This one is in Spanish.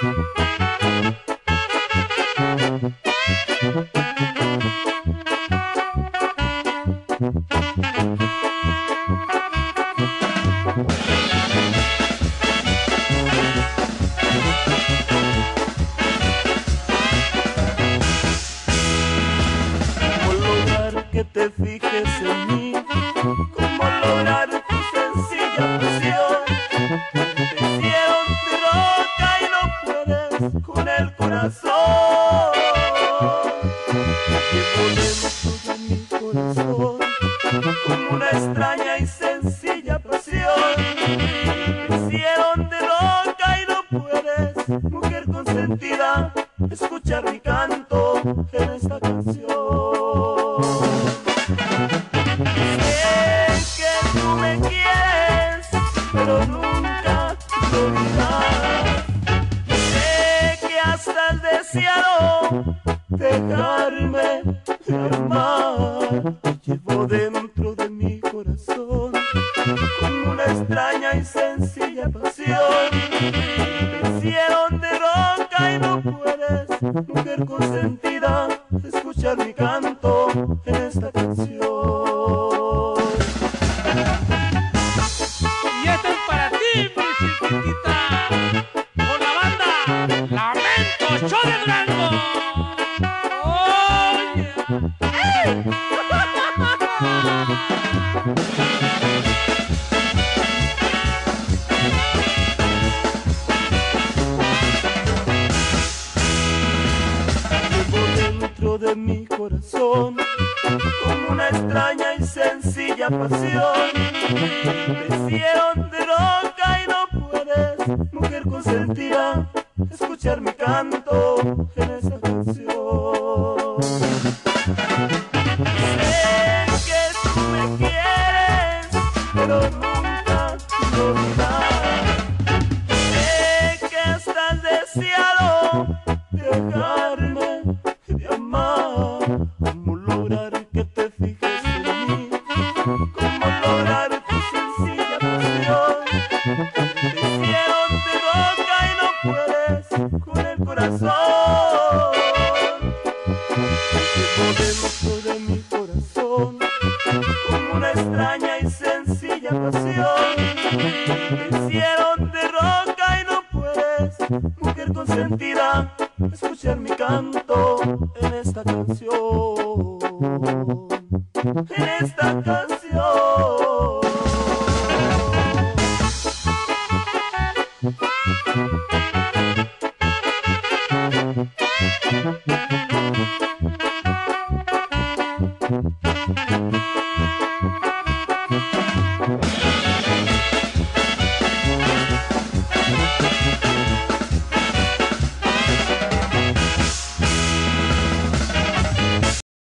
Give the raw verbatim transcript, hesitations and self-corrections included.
Que te fijes en mí, cómo lograr tu sencilla pasión. Te hicieron de roca y no puedes con el corazón. Llevo dentro de mi corazón como una extraña y sencilla pasión. Te hicieron de roca y no puedes, mujer consentida, escuchar mi canto en esta canción. Pero nunca lo olvidarás. Sé que hasta el deseado dejarme de amar. Te llevo dentro de mi corazón como una extraña y sencilla pasión. Te hicieron de roca y no puedes, mujer consentida, escuchar mi canto en esta canción. Con la banda Lamento Show de Durango. Oh, yeah. Llevo dentro de mi corazón como una extraña y sencilla pasión. Te hicieron de roca y no puedes, mujer consentida, escuchar mi canto en esta canción. Sé que tú me quieres, pero nunca lo olvidarás. Sé que hasta el deseado dejarme de amar. ¿Cómo lograr que te fijes en mí? ¿Cómo lograr tu sencilla pasión? Te hicieron de roca y no puedes con el corazón. Llevo dentro de mi corazón como una extraña y sencilla pasión. Te hicieron de roca y no puedes, mujer consentida, escuchar mi canto en esta canción. En esta canción. Thank you.